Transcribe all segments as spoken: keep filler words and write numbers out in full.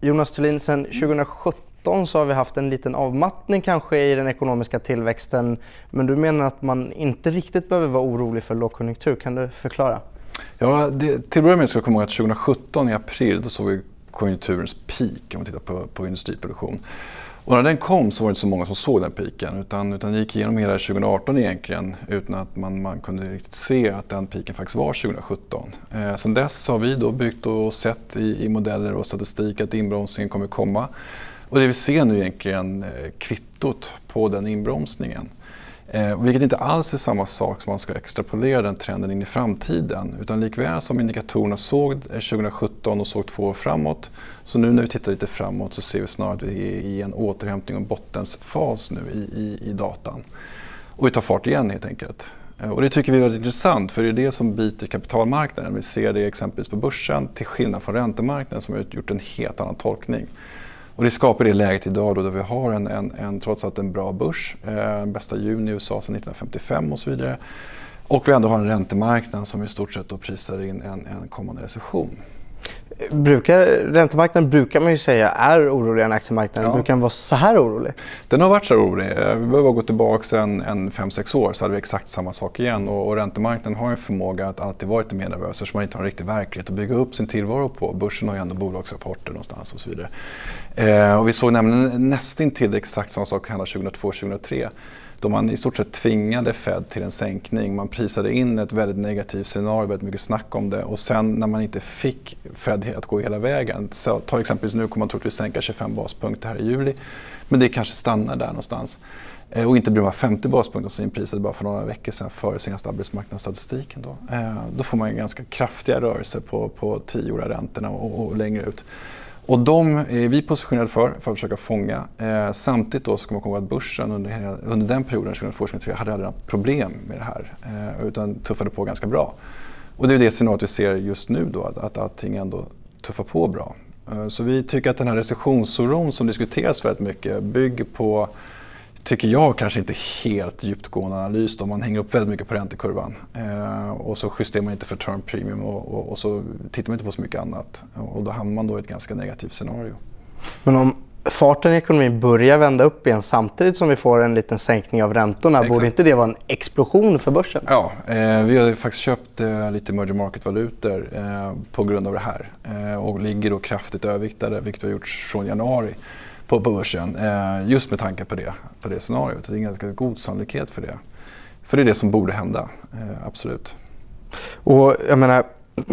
Jonas Thulin, sedan tjugohundrasjutton så har vi haft en liten avmattning kanske i den ekonomiska tillväxten. Men du menar att man inte riktigt behöver vara orolig för lågkonjunktur. Kan du förklara? Ja, det, till att börja med ska vi komma ihåg att tjugohundrasjutton i april då såg vi konjunkturens peak om man tittar på, på industriproduktion. Och när den kom så var det inte så många som såg den piken utan, utan det gick igenom hela tjugohundraarton egentligen utan att man, man kunde riktigt se att den piken faktiskt var tjugohundrasjutton. Eh, sen dess har vi då byggt och sett i, i modeller och statistik att inbromsningen kommer komma. Och det vi ser nu egentligen eh, kvittot på den inbromsningen. Eh, vilket inte alls är samma sak som man ska extrapolera den trenden in i framtiden. Utan likväl som indikatorerna såg tjugohundrasjutton och såg två år framåt. Så nu när vi tittar lite framåt så ser vi snarare att vi är i en återhämtning och bottensfas nu i, i, i datan. Och vi tar fart igen helt enkelt. Eh, och det tycker vi är väldigt intressant för det är det som biter kapitalmarknaden. Vi ser det exempelvis på börsen till skillnad från räntemarknaden som har gjort en helt annan tolkning. Och det skapar det läget idag då, då vi har en, en, en, trots allt en bra börs, eh, bästa juni i U S A sedan nittonhundrafemtiofem och så vidare. Och vi ändå har en räntemarknad som i stort sett då prisar in en, en kommande recession. Brukar, räntemarknaden brukar man ju säga är orolig än aktiemarknaden. Ja. Brukar den vara så här orolig? Den har varit så orolig. Vi behöver gå tillbaka en, en fem sex år så hade vi exakt samma sak igen. Och, och räntemarknaden har en förmåga att alltid vara lite mer nervös så man inte har en riktig verklighet att bygga upp sin tillvaro på. Börsen har ju ändå bolagsrapporter någonstans och så vidare. Eh, och vi såg nämligen nästan till exakt samma sak hända tjugohundratvå tjugohundratre. Då man i stort sett tvingade Fed till en sänkning. Man prisade in ett väldigt negativt scenario, väldigt mycket snack om det. Och sen när man inte fick Fed att gå hela vägen. Så ta exempelvis nu kommer man troligtvis sänka tjugofem baspunkter här i juli. Men det kanske stannar där någonstans. Eh, och inte blir man femtio baspunkter som inprisade bara för några veckor sedan före senaste arbetsmarknadsstatistiken. Då, eh, då får man en ganska kraftiga rörelser på, på tioåriga räntorna och, och längre ut. Och de är vi positionerade för, för att försöka fånga. Eh, samtidigt då så ska man komma ihåg att börsen under, under den perioden, tjugohundratvå tjugohundratre, hade aldrig något problem med det här. Eh, utan tuffade på ganska bra. Och det är det scenariot vi ser just nu då, att, att allting ändå tuffar på bra. Eh, så vi tycker att den här recessionsoron som diskuteras väldigt mycket bygger på, tycker jag, kanske inte helt djupgående analys då man hänger upp väldigt mycket på räntekurvan. Eh, och så justerar man inte för term premium och, och, och så tittar man inte på så mycket annat. Och då hamnar man då i ett ganska negativt scenario. Men om farten i ekonomin börjar vända upp igen samtidigt som vi får en liten sänkning av räntorna, Exakt. Borde inte det vara en explosion för börsen? Ja, eh, vi har faktiskt köpt eh, lite emerging market-valutor eh, på grund av det här. Eh, och ligger då kraftigt överviktade, vilket vi har gjort från januari. På börsen, eh, just med tanke på det, på det scenariot. Det är en ganska god sannolikhet för det. För det är det som borde hända, eh, absolut. Och jag menar,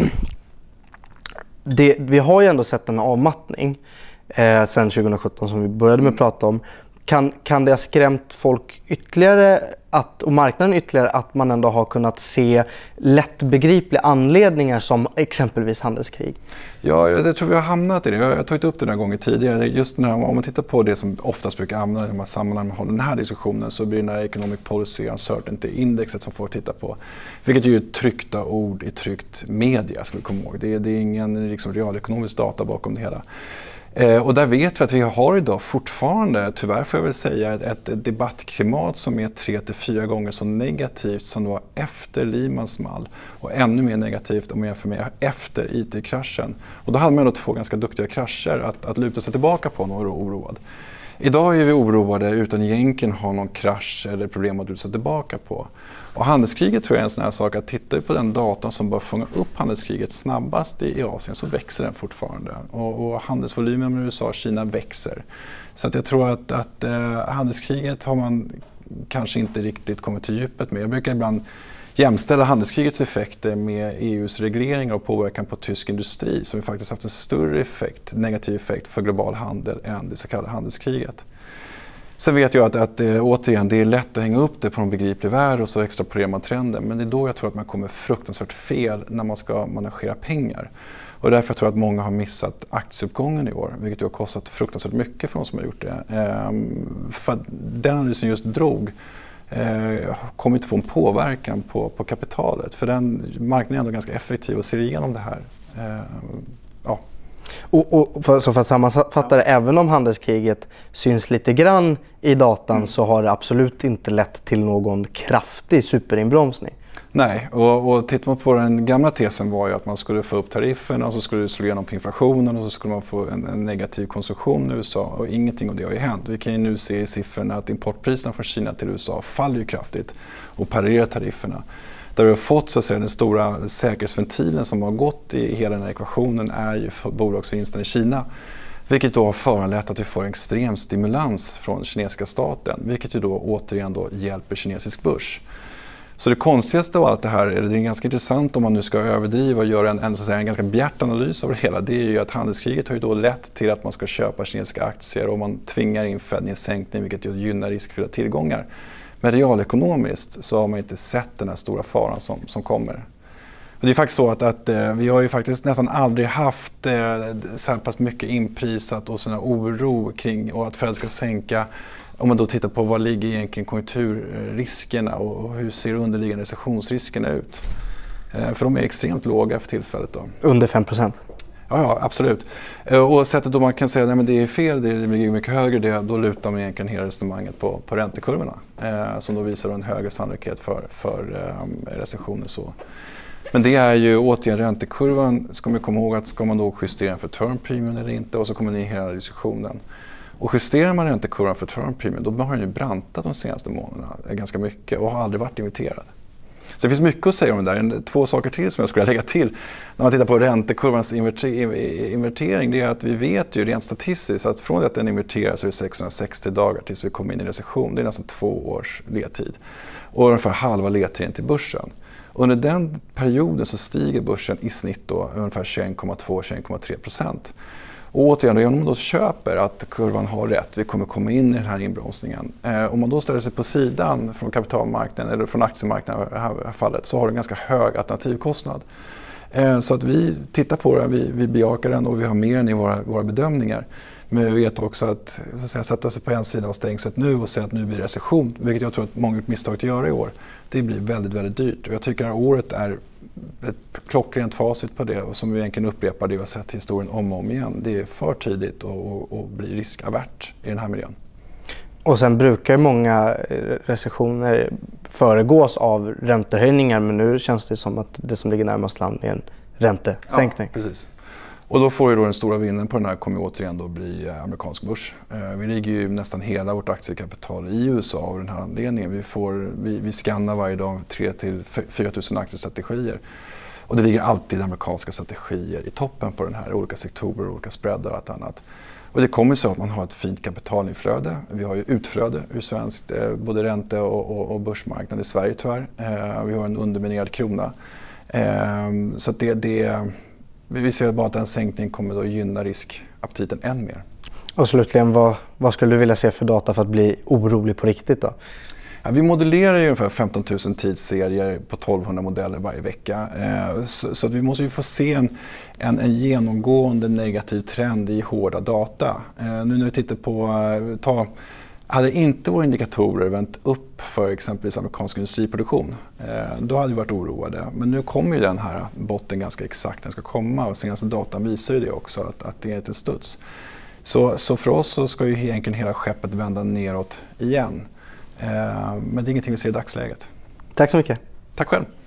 det, vi har ju ändå sett en avmattning eh, sedan tjugohundrasjutton som vi började med att prata om. Kan, kan det ha skrämt folk ytterligare att, och marknaden ytterligare att man ändå har kunnat se lättbegripliga anledningar som exempelvis handelskrig? Ja, jag tror vi har hamnat i det. Jag har tagit upp det några gånger tidigare. Just när, om man tittar på det som oftast brukar hamna i de här sammanhangen med den här diskussionen så blir det den här Economic Policy Uncertainty-indexet som folk tittar på. Vilket är ju tryckta ord i tryckt media, ska vi komma ihåg. Det är, det är ingen liksom, realekonomisk data bakom det hela. Eh, och där vet vi att vi har idag fortfarande, tyvärr får jag väl säga, ett, ett debattklimat som är tre till fyra gånger så negativt som det var efter Lehmans mall. Och ännu mer negativt om man jämför med efter I T-kraschen. Och då hade man då två ganska duktiga krascher att, att luta sig tillbaka på och vara oroad. Idag är vi oroade utan egentligen ha någon krasch eller problem att luta sig tillbaka på. Och handelskriget tror jag är en sån här sak att tittar vi på den datan som bara fångar upp handelskriget snabbast i Asien så växer den fortfarande. Och, och handelsvolymen med U S A och Kina växer. Så att jag tror att, att eh, handelskriget har man kanske inte riktigt kommit till djupet med. Jag brukar ibland jämställa handelskrigets effekter med E U:s regleringar och påverkan på tysk industri som ju faktiskt haft en större effekt, negativ effekt för global handel än det så kallade handelskriget. Sen vet jag att, att återigen, det är lätt att hänga upp det på en begriplig värld och så extrapolerar man trenden. Men det är då jag tror att man kommer fruktansvärt fel när man ska managera pengar. Och därför jag tror jag att många har missat aktieuppgången i år, vilket har kostat fruktansvärt mycket för de som har gjort det. Ehm, för den analysen just drog eh, kommer inte få en påverkan på, på kapitalet. För den marknaden är ändå ganska effektiv och ser igenom det här. Ehm, ja. Och, och för, så för att sammanfatta det, även om handelskriget syns lite grann i datan mm. så har det absolut inte lett till någon kraftig superinbromsning. Nej, och, och tittar man på den gamla tesen var ju att man skulle få upp tarifferna och så skulle det slå igenom på inflationen och så skulle man få en, en negativ konsumtion i U S A och ingenting av det har ju hänt. Vi kan ju nu se i siffrorna att importpriserna från Kina till U S A faller ju kraftigt och parerar tarifferna. Där vi har fått så att säga, den stora säkerhetsventilen som har gått i hela den här ekvationen är ju för bolagsvinsten i Kina. Vilket då har föranlett att vi får en extrem stimulans från kinesiska staten, vilket ju då återigen då hjälper kinesisk börs. Så det konstigaste av allt det här, eller det är ganska intressant om man nu ska överdriva och göra en, en, så att säga, en ganska bjärt analys av det hela, det är ju att handelskriget har ju då lett till att man ska köpa kinesiska aktier och man tvingar in Fed i en sänkning, vilket ju gynnar riskfyllda tillgångar. Men realekonomiskt så har man inte sett den här stora faran som, som kommer. Och det är faktiskt så att, att eh, vi har ju faktiskt nästan aldrig haft eh, så här pass mycket inprisat och sån här oro kring och att Fed ska sänka. Om man då tittar på vad ligger egentligen konjunkturriskerna och hur ser underliggande recessionsriskerna ut. Eh, för de är extremt låga för tillfället då. Under fem procent? Ja, ja, absolut. Eh, och sättet då man kan säga att det är fel, det ligger mycket högre, det, då lutar man egentligen hela resonemanget på, på räntekurvorna. Eh, som då visar en högre sannolikhet för, för eh, recessioner. Så. Men det är ju återigen räntekurvan, ska man komma ihåg att ska man då justera för term premium eller inte och så kommer ni i hela diskussionen. Och justerar man räntekurvan för term premium då har den ju brantat de senaste månaderna ganska mycket och har aldrig varit inverterad. Så det finns mycket att säga om det där. Två saker till som jag skulle lägga till när man tittar på räntekurvans invertering, det är att vi vet ju rent statistiskt att från att den inverterar så är det sexhundrasextio dagar tills vi kommer in i recession. Det är nästan två års ledtid och ungefär halva ledtiden till börsen. Under den perioden så stiger börsen i snitt då ungefär tjugoett komma två till tjugoett komma tre procent. Och återigen, om man då köper att kurvan har rätt, vi kommer komma in i den här inbromsningen. Eh, om man då ställer sig på sidan från kapitalmarknaden eller från aktiemarknaden i det här fallet så har det en ganska hög alternativkostnad. Eh, så att vi tittar på den, vi, vi bejakar den och vi har mer än i våra, våra bedömningar. Men vi vet också att, så att säga, sätta sig på en sida och stängset nu och säga att nu blir det recession, vilket jag tror att många har misstag att göra i år, det blir väldigt, väldigt dyrt. Och jag tycker att året är ett klockrent facit på det och som vi egentligen upprepar det vi har sett i historien om och om igen. Det är för tidigt och, och blir riskavärt i den här miljön. Och sen brukar många recessioner föregås av räntehöjningar, men nu känns det som att det som ligger närmast land är en räntesänkning. Ja, precis. Och då får ju då den stora vinnaren på den här kommer återigen då bli amerikansk börs. Vi ligger ju nästan hela vårt aktiekapital i U S A av den här anledningen. Vi, får, vi, vi skannar varje dag tre till fyra tusen aktiestrategier. Och det ligger alltid amerikanska strategier i toppen på den här, olika sektorer, olika spreadar och allt annat. Och det kommer så att man har ett fint kapitalinflöde. Vi har ju utflöde ur svenskt, både ränte- och, och, och börsmarknad i Sverige tyvärr. Vi har en underminerad krona. Så att det... det Vi ser bara att den sänkningen kommer att gynna riskaptiten än mer. Och slutligen, vad, vad skulle du vilja se för data för att bli orolig på riktigt då? Ja, vi modellerar ju ungefär femton tusen tidsserier på tolvhundra modeller varje vecka. Eh, så, så att vi måste ju få se en, en, en genomgående negativ trend i hårda data. Eh, nu när vi tittar på... Ta, hade inte våra indikatorer vänt upp för exempelvis amerikansk industriproduktion, eh, då hade vi varit oroade. Men nu kommer ju den här botten ganska exakt, den ska komma och senaste datan visar ju det också, att, att det är ett studs. Så, så för oss så ska ju egentligen hela skeppet vända neråt igen. Eh, men det är ingenting vi ser i dagsläget. Tack så mycket. Tack själv.